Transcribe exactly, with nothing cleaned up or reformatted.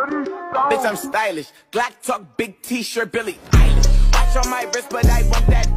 Bitch, I'm stylish. Glock talk, big t-shirt, Billy Eilish. Watch on my wrist, but I want that